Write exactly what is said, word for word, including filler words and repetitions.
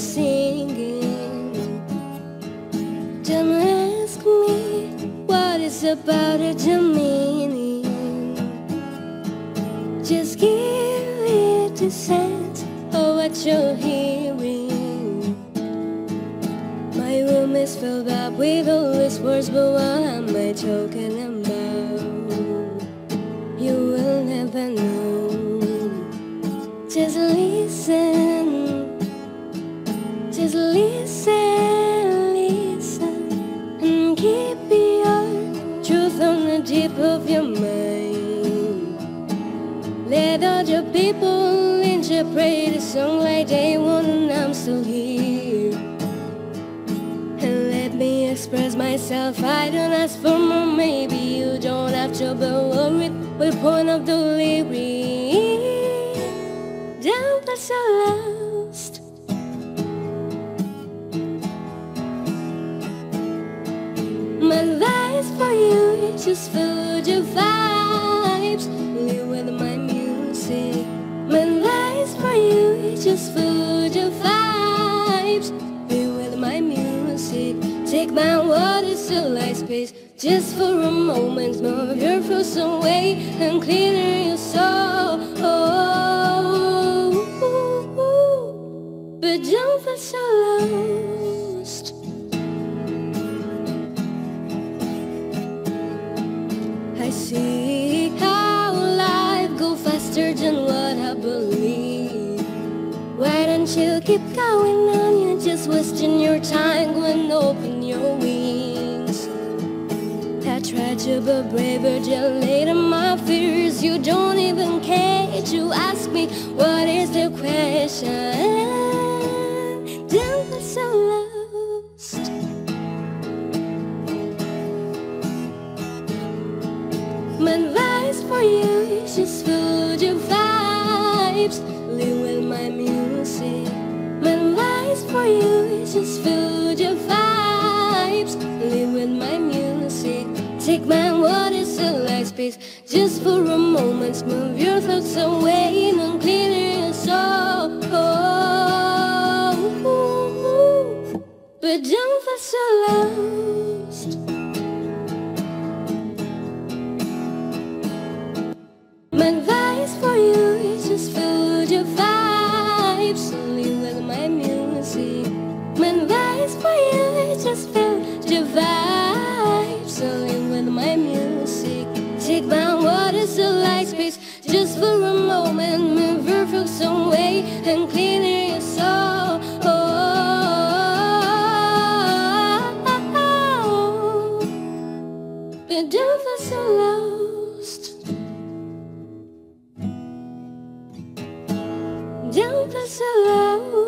singing. Don't ask me what it's about it, the meaning. Just give it a sense of what you're hearing. My room is filled up with all these words, but what am I talking about? You will never know. Just listen, just listen, listen, and keep your truth on the deep of your mind. Let other people interpret the song like they want, and I'm still here. And let me express myself, I don't ask for more, maybe you don't have to be worried with the point of the lyric. Don't get so lost. My advice for you is just food your vibes, live with my music. My advice for you is just food your vibes, live with my music. Take my words to light space, just for a moment. Move your thoughts away and clear your soul. But don't feel so lost. I see how life goes faster than what I believe. Why don't you keep going on? You're just wasting your time. Go and open your wings. I try to be braver than later my fears. You don't even care to ask me what is the question. Don't get so lost. My advice for you is just food your vibes, live with my music. My advice for you is just food your vibes, live with my music. Take my words to light space, just for a moment. Move your thoughts away and clear your soul. But don't feel so lost. My advice for you is just food your vibes, live with my music. My advice for you is just food your vibes, live with my music. Take my words to light space, just for a moment. Move your thoughts away and clear your soul. But don't feel so lost. Don't feel so lost.